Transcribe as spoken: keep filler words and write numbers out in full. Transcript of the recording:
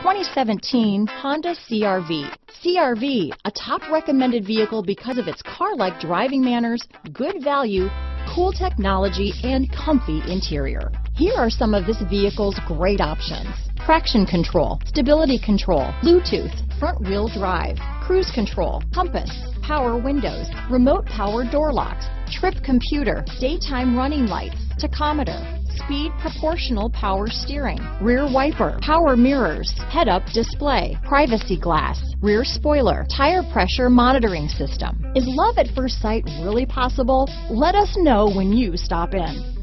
twenty seventeen Honda C R V. C R V, a top recommended vehicle because of its car-like driving manners, good value, cool technology, and comfy interior. Here are some of this vehicle's great options: traction control, stability control, Bluetooth, front wheel drive, cruise control, compass, power windows, remote power door locks, trip computer, daytime running lights, tachometer, speed proportional power steering, rear wiper, power mirrors, head-up display, privacy glass, rear spoiler, tire pressure monitoring system. Is love at first sight really possible? Let us know when you stop in.